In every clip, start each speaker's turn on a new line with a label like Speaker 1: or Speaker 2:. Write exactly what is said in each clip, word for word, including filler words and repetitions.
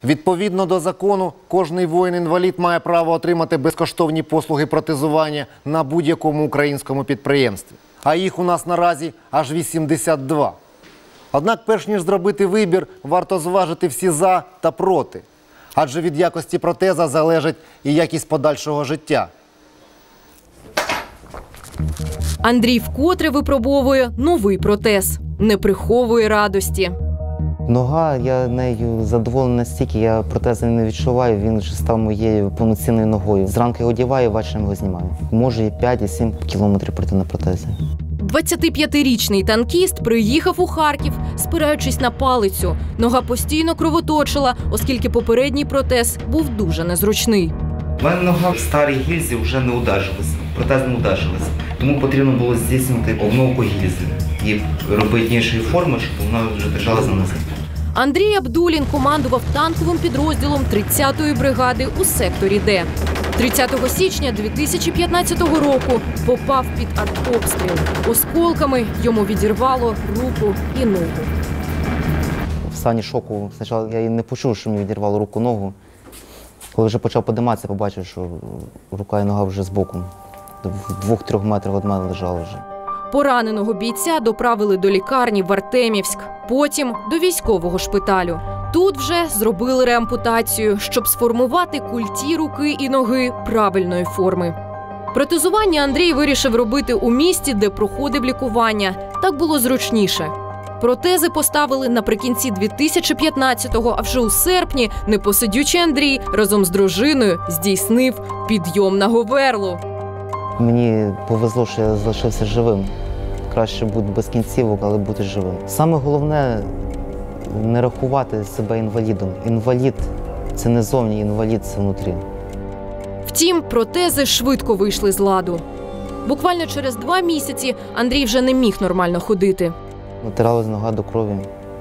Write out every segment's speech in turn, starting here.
Speaker 1: Відповідно до закону, кожний воїн-інвалід має право отримати безкоштовні послуги протезування на будь-якому українському підприємстві. А їх у нас наразі аж вісімдесят два. Однак, перш ніж зробити вибір, варто зважити всі «за» та «проти». Адже від якості протеза залежить і якість подальшого життя.
Speaker 2: Андрій вкотре випробовує новий протез. Не приховує радості.
Speaker 3: Нога, я нею задоволений настільки, я протези не відчуваю, він вже став моєю повноцінною ногою. Зранку його одягаю, ввечері його знімаю. Можу і п'ять, і сім кілометрів пройти на протезі.
Speaker 2: двадцятип'ятирічний танкіст приїхав у Харків, спираючись на палицю. Нога постійно кровоточила, оскільки попередній протез був дуже незручний.
Speaker 3: У мене нога в старій гільзі вже не удержалася, протез не удержалася. Тому потрібно було здійснити обновку гільзи і робити іншої форми, щоб вона вже держалася на нозі.
Speaker 2: Андрій Абдулін командував танковим підрозділом тридцятої бригади у секторі Д. тридцятого січня дві тисячі п'ятнадцятого року попав під артобстріл. Осколками йому відірвало руку і ногу.
Speaker 3: В стані шоку спочатку я і не почув, що мені відірвало руку-ногу. Коли вже почав підійматися, побачив, що рука і нога вже збоку. В двох-трьох метрах від мене лежала вже.
Speaker 2: Пораненого бійця доправили до лікарні в Артемівськ, потім до військового шпиталю. Тут вже зробили реампутацію, щоб сформувати культі руки і ноги правильної форми. Протезування Андрій вирішив робити у місті, де проходив лікування. Так було зручніше. Протези поставили наприкінці дві тисячі п'ятнадцятого, а вже у серпні непосидючий Андрій разом з дружиною здійснив підйом на Говерлу.
Speaker 3: Мені повезло, що я залишився живим. Краще бути без кінцівок, але бути живим. Саме головне – не рахувати себе інвалідом. Інвалід – це не зовні, інвалід – це внутрі.
Speaker 2: Втім, протези швидко вийшли з ладу. Буквально через два місяці Андрій вже не міг нормально ходити.
Speaker 3: Натиралась нога до крові.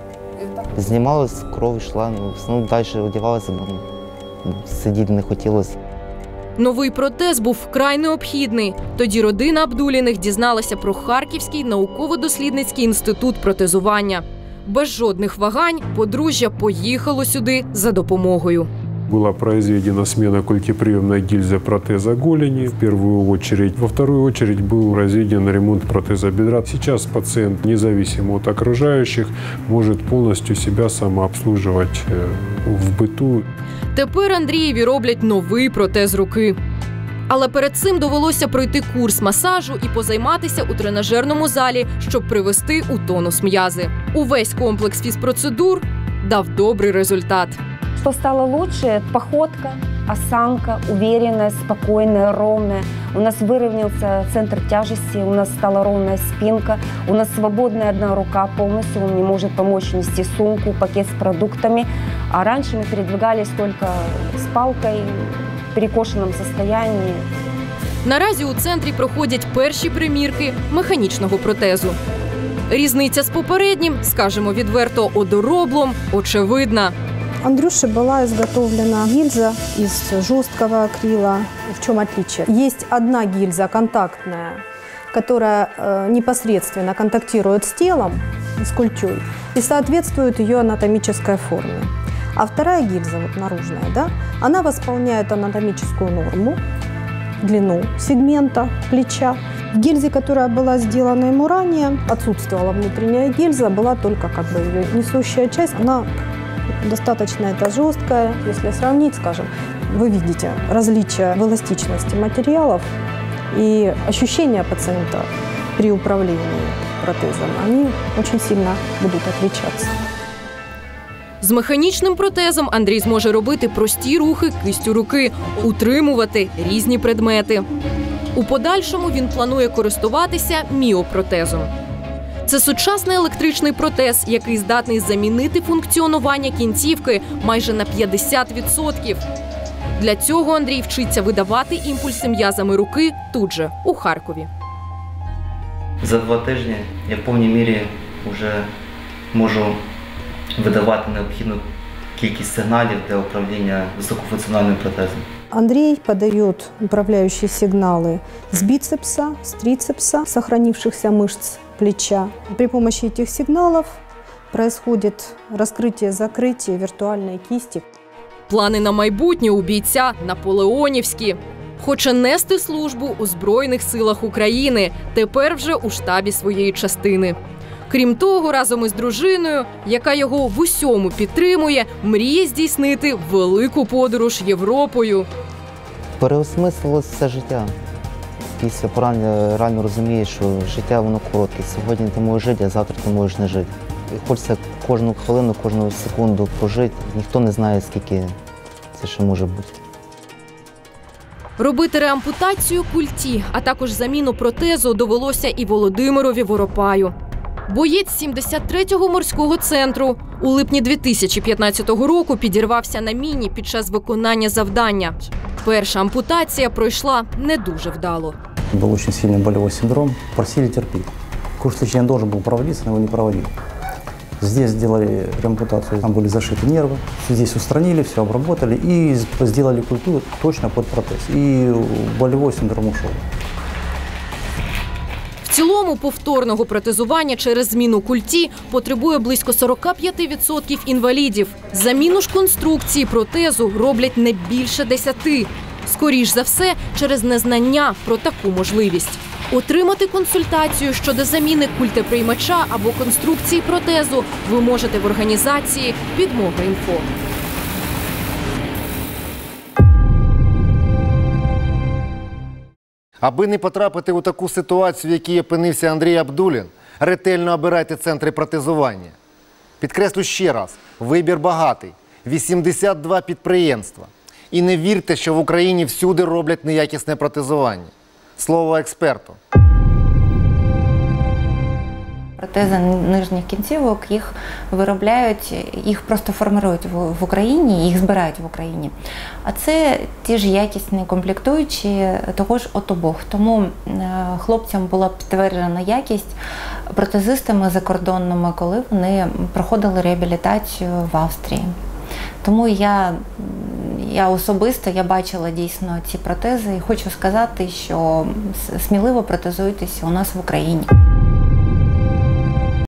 Speaker 3: Знімалась, кров йшла, ну, далі одягалася, бо сидіти не хотілося.
Speaker 2: Новий протез був вкрай необхідний. Тоді родина Абдуліних дізналася про Харківський науково-дослідницький інститут протезування. Без жодних вагань подружжя поїхало сюди за допомогою.
Speaker 4: Была произведена смена культеприемной гильзы протеза голени в первую очередь. Во вторую очередь был произведен ремонт протеза бедра. Сейчас пациент, независимо от окружающих, может полностью себя самообслуживать в быту.
Speaker 2: Тепер Андрієві роблять новий протез руки. Але перед цим довелося пройти курс масажу і позайматися у тренажерному залі, щоб привести у тонус м'язи. Увесь комплекс фізпроцедур дав добрий результат.
Speaker 5: Что стало лучше? Походка, осанка, уверенная, спокойная, ровная. У нас выровнялся центр тяжести, у нас стала ровная спинка, у нас свободная одна рука полностью, он не может помочь нести сумку, пакет с продуктами. А раньше мы передвигались только с палкой в перекошенном состоянии.
Speaker 2: Наразі у центрі проходять перші примірки механічного протезу. Різниця з попереднім, скажемо відверто, одороблом, очевидна.
Speaker 6: Андрюше была изготовлена гильза из жесткого акрила. В чем отличие? Есть одна гильза контактная, которая э, непосредственно контактирует с телом, с культей, и соответствует ее анатомической форме. А вторая гильза, вот наружная, да, она восполняет анатомическую норму, длину сегмента плеча. В гильзе, которая была сделана ему ранее, отсутствовала внутренняя гильза, была только как бы ее несущая часть. Она достаточно это жесткая, если сравнить, скажем, вы видите различия в эластичности материалов и ощущения пациента при управлении протезом, они очень сильно будут отличаться.
Speaker 2: З механічним протезом Андрій зможе робити прості рухи кистю руки, утримувати різні предмети. У подальшому він планує користуватися міопротезом. Це сучасний електричний протез, який здатний замінити функціонування кінцівки майже на п'ятдесят відсотків. Для цього Андрій вчиться видавати імпульси м'язами руки тут же, у Харкові.
Speaker 3: За два тижні я в повній мірі вже можу видавати необхідну кількість сигналів для управління високофункціональним протезом.
Speaker 6: Андрей подает управляющие сигналы с бицепса, с трицепса, сохранившихся мышц плеча. При помощи этих сигналов происходит раскрытие-закрытие виртуальной кисти.
Speaker 2: Плани на майбутнє у бійця наполеонівські. Хоче нести службу у Збройних силах України, тепер вже у штабі своєї частини. Крім того, разом із дружиною, яка його в усьому підтримує, мріє здійснити велику подорож Європою.
Speaker 3: Переосмислилось все життя. Після поранення реально розумієш, що життя воно коротке. Сьогодні ти можеш жити, а завтра ти можеш не жити. І хочеться кожну хвилину, кожну секунду пожити. Ніхто не знає, скільки це ще може бути.
Speaker 2: Робити реампутацію культі, а також заміну протезу довелося і Володимирові Воропаю. Боєць сімдесят третього морського центру у липні дві тисячі п'ятнадцятого року підірвався на міні під час виконання завдання. Перша ампутація пройшла не дуже вдало.
Speaker 7: Был очень сильный болевой синдром, просили терпеть. Курс лечения должен был проводиться, но его не проводили. Здесь сделали реампутацию, там были зашиты нервы, здесь устранили, все обработали и сделали культуру точно под протез. И болевой синдром ушел.
Speaker 2: В цілому повторного протезування через зміну культі потребує близько сорок п'ять відсотків інвалідів. Заміну ж конструкції протезу роблять не більше десяти. Скоріш за все, через незнання про таку можливість. Отримати консультацію щодо заміни культеприймача або конструкції протезу ви можете в організації «Підмога.Інфо».
Speaker 1: Аби не потрапити у таку ситуацію, в якій опинився Андрій Абдулін, ретельно обирайте центри протезування. Підкреслю ще раз, вибір багатий – вісімдесят два підприємства. І не вірте, що в Україні всюди роблять неякісне протезування. Слово експерту.
Speaker 8: Протези нижніх кінцівок, їх виробляють, їх просто формують в Україні, їх збирають в Україні. А це ті ж якісні комплектуючі того ж отобох. Тому хлопцям була підтверджена якість протезистами закордонними, коли вони проходили реабілітацію в Австрії. Тому я, я особисто я бачила дійсно ці протези і хочу сказати, що сміливо протезуйтеся у нас в Україні.